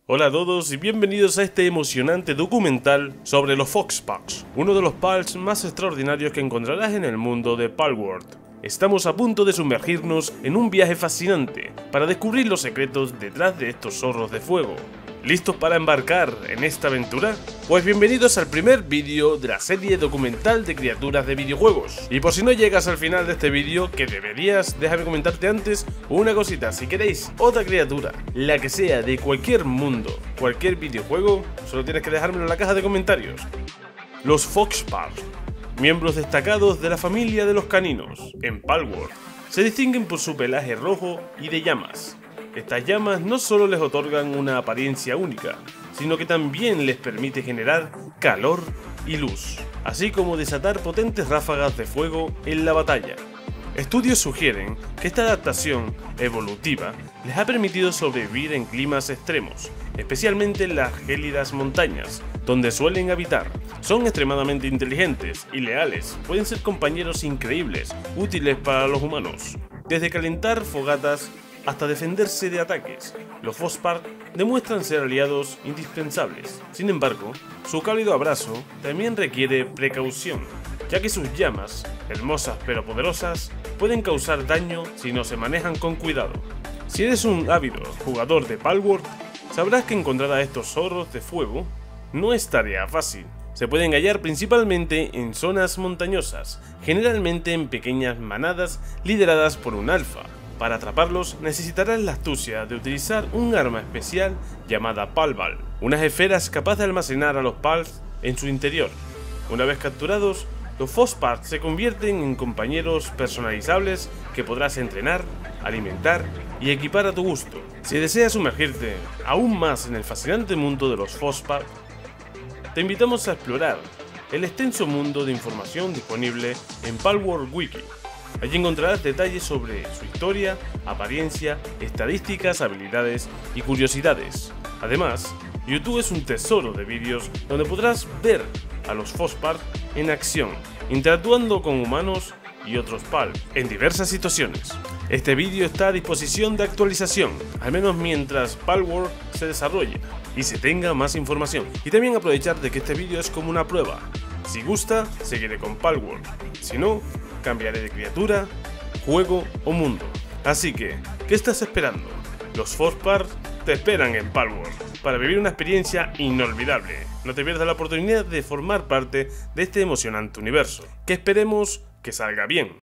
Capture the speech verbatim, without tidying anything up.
Hola a todos y bienvenidos a este emocionante documental sobre los Foxparks, uno de los parks más extraordinarios que encontrarás en el mundo de Palworld. Estamos a punto de sumergirnos en un viaje fascinante para descubrir los secretos detrás de estos zorros de fuego. ¿Listos para embarcar en esta aventura? Pues bienvenidos al primer vídeo de la serie documental de criaturas de videojuegos. Y por si no llegas al final de este vídeo, que deberías, déjame comentarte antes una cosita. Si queréis otra criatura, la que sea de cualquier mundo, cualquier videojuego, solo tienes que dejármelo en la caja de comentarios. Los Foxparks, miembros destacados de la familia de los caninos en Palworld, se distinguen por su pelaje rojo y de llamas. Estas llamas no solo les otorgan una apariencia única, sino que también les permite generar calor y luz, así como desatar potentes ráfagas de fuego en la batalla. Estudios sugieren que esta adaptación evolutiva les ha permitido sobrevivir en climas extremos, especialmente en las gélidas montañas, donde suelen habitar. Son extremadamente inteligentes y leales, pueden ser compañeros increíbles, útiles para los humanos, desde calentar fogatas hasta defenderse de ataques. Los Foxparks demuestran ser aliados indispensables. Sin embargo, su cálido abrazo también requiere precaución, ya que sus llamas, hermosas pero poderosas, pueden causar daño si no se manejan con cuidado. Si eres un ávido jugador de Palworld, sabrás que encontrar a estos zorros de fuego no es tarea fácil. Se pueden hallar principalmente en zonas montañosas, generalmente en pequeñas manadas lideradas por un alfa. Para atraparlos necesitarás la astucia de utilizar un arma especial llamada Palball, unas esferas capaces de almacenar a los Pals en su interior. Una vez capturados, los Foxparks se convierten en compañeros personalizables que podrás entrenar, alimentar y equipar a tu gusto. Si deseas sumergirte aún más en el fascinante mundo de los Foxparks, te invitamos a explorar el extenso mundo de información disponible en Palworld Wiki. Allí encontrarás detalles sobre su historia, apariencia, estadísticas, habilidades y curiosidades. Además, YouTube es un tesoro de vídeos donde podrás ver a los Foxparks en acción, interactuando con humanos y otros Pal en diversas situaciones. Este vídeo está a disposición de actualización, al menos mientras Palworld se desarrolle y se tenga más información. Y también aprovechar de que este vídeo es como una prueba. Si gusta, seguiré con Palworld. Si no, cambiaré de criatura, juego o mundo. Así que, ¿qué estás esperando? Los Foxparks te esperan en Palworld para vivir una experiencia inolvidable. No te pierdas la oportunidad de formar parte de este emocionante universo, que esperemos que salga bien.